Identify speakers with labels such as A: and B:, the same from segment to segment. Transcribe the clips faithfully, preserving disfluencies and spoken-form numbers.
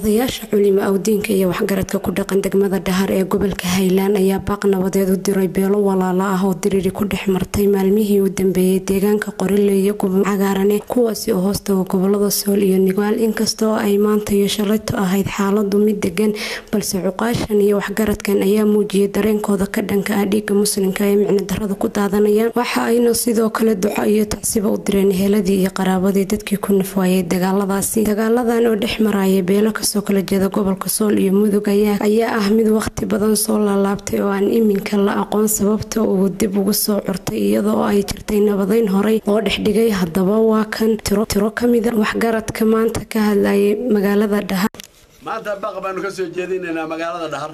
A: odayaasha culimo awdiinka iyo waxgaradka ku dhaqan degmada Dhahar ee gobolka Highland ayaa baaq nabadeed u diray beelo walaalo ah oo diriri ku dhex martay maalmihii u dambeeyay deegaanka Qorile iyo Gobolka Cagaarane kuwaas oo hoostaga gobolada Sool iyo Nugaal inkastoo ay maanta iyo shalayto ahayd xaaladu mid degan balse cuqaashan iyo waxgaradkan ayaa muujiyay dareenkooda ka dhanka ah dhiigga muslimka ee micno darrada ku daadanayaan waxa ayna sidoo kale duco iyo tacsiba u direen heeladii iyo qaraabadii dadkii ku nafwaayay dagaaladaasi dagaaladan oo dhex maraya beelo kasoo kala jeeda gobolka Sool iyo Mudug ayaa ah mid waqti badan soo laalaabtay oo aan iminka la aqoon sababta uu dib ugu soo curtay iyadoo ay jirtay nabadeyn horey oo dhexdhigay haddaba waa kan tiro tiro kamid ah waxgaradka maanta ka hadlayay magaalada Dhahar
B: maanta baaq baanu ka soo jeedinaynaa magaalada Dhahar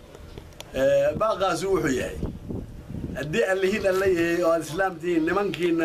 B: ee baaqaasi wuxuu yahay haddii allahiin alla yahay oo islaamtiin nimankiina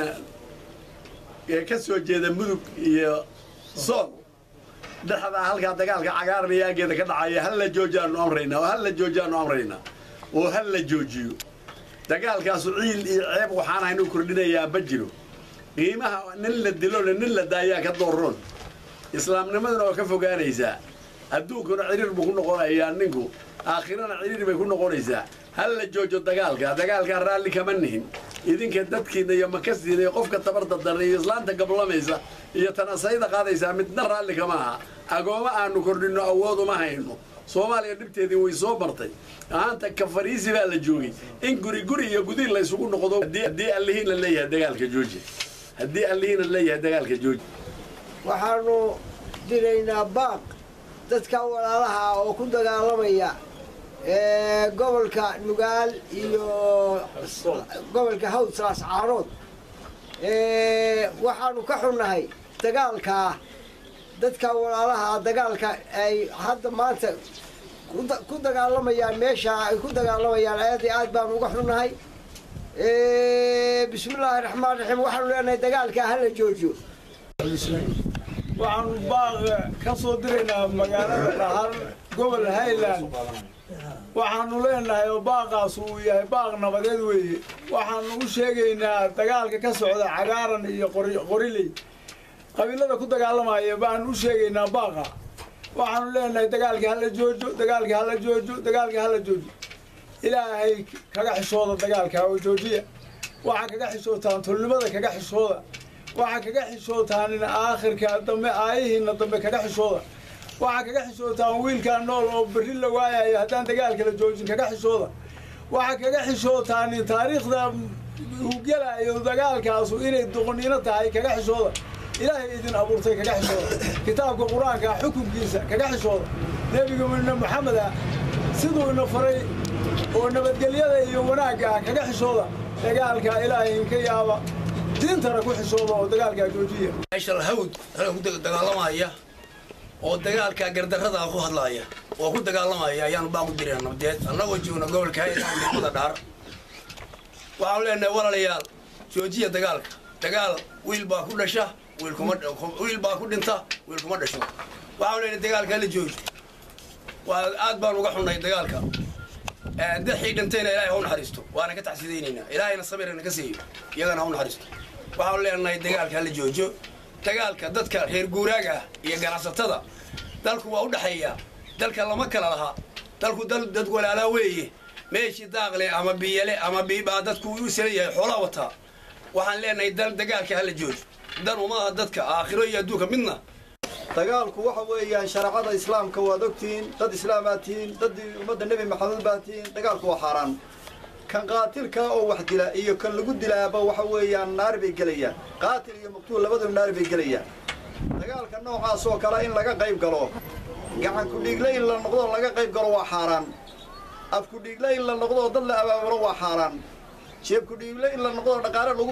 B: ee ka soo jeeda Mudug iyo Sool dhaxda halka dagaalka Cagaarane yaageeda ka dhacay hal la joojiyano amrayna oo hal la joojiyano amrayna oo hal la joojiyo dagaalkaas ciil iyo ceeb waxaan aynu kordhinayaa bajiro qiimaha nin la dilo nin la daayaa ka dooron islaamnimaduna oo ka fogaanaysa adduunkuna ciriir buu ku noqonayaa ninku aakhirana ciriir bay ku noqonaysaa hal la joojo dagaalka dagaalka raalli kama nihin idinka dadkiina iyo makasiina iyo qofka tabarta daray islaanta gablamaysa iyo tanasayda qaadaysa midna raalli kama aha agooma aanu kordhino awood uma hayno Soomaaliya dibteedii way soo martay aanta ka fariisi baa la joogay in guri guri iyo gudin la isugu noqdo hadii allahiin la leeyahay dagaalka jooji hadii allahiin la leeyahay dagaalka jooji
C: waxaanu direynaa baaq dadka walaalaha oo ku dagaalamaya ee gobolka Nugaal iyo gobolka Hawsraas Caarood ee waxaanu ka xunnahay dagaalka dadka walaalaha dagaalka ay hadda maanta ku dagaalamayaan meesha ay ku dagaalamayaan aad iyo aad baan uga xunnahay ee bismillaahir rahmaanir rahiim waxaanu leenahay dagaalka hal la joojiyo
D: waxaanu baaq ka soo direynaa magaalada Dhahar gobol Highland waxaanu leenahay oo baaqaas uu yahay baaq nabadeed weeye waxaanu u sheegaynaa dagaalka ka socda Cagaarane iyo Qorile qabiilada ku dagaalamaya baan u sheegaynaa baaqa waxaanu leenahay dagaalka hal la joojo dagaalka hal la joojo dagaalka hal la joojo ilaahay kaga xishooda dagaalka oo joojiya waxa kaga xishootaan tulnimada kaga xishooda waxa kaga xishootaan in aakhirka dambe aayihiina dambe kaga xishooda waxa kaga xishootaan wiilka nool oo bari la waayayo haddaan dagaalka la joojin kaga xishooda waxa kaga xishootaan in taariikhda uu galayo dagaalkaas inay doqoniina tahay kaga xishooda ilaahay idin abuurtay kaga xishooda kitaabka quraanka xukunkiisa kaga xishooda nabiga Muhammad sidoo ina faray oo nabadgelyada iyo wanaagga kaga xishooda dagaalka ilaahay ka yaaba diintana ku xishooda oo dagaalka joojiya
B: ashal hawd hal ku dagaalamaya oo dagaalka gardarrada ku hadlaaya oo ku dagaalamaya ayaan baaq u diray nabadeed annagoo joogna gobolka Highland degmada Dhahar waxaan leenahay walaalayaal joojiya dagaalka dagaal wiil baa ku dhasha wiil kuma wiil baa ku dhinta wiil kuma dhasho waxaan leenahay dagaalka la jooji waa aad baan uga xunnay dagaalka ee dadkii dhintayna ilaahay ha u naxariisto waana ka tacsiideynayna ilaahayna sabirna ka siiyo iyagana ha u naxariisto waxaan leenahay dagaalka la joojo dagaalka dadka reer guuraaga iyo ganacsatada dalku waa u dhaxeeya dalka lama kala laha dalku dal dad walaala weeye meeshii daaqle ama biyale ama biiba dadku uu saleeyahay xoolaha wata waxaan leenahay dal dagaalka hal joojo dan uma dadka aakhiro iyo adduunka midna
E: dagaalku waxa weeyaan sharciyada islaamka waa dogtiin dad islaamaatiin dad ummadda nabi maxamed baatiin dagaalku waa xaraan kan qaatilka oo wax dila iyo kan lagu dilaaba waxa weeyaan naar bay galayaan qaatil iyo maqtuul labadaba naar bay galayaan dagaalka noocaas oo kale in laga qayb galo gacan ku dhiigle in la noqdo laga qayb galo waa xaraan af ku dhiigle in la noqdo dad la abaabulo waa xaraan jeeb ku dhiigle in la noqdo dhaqaale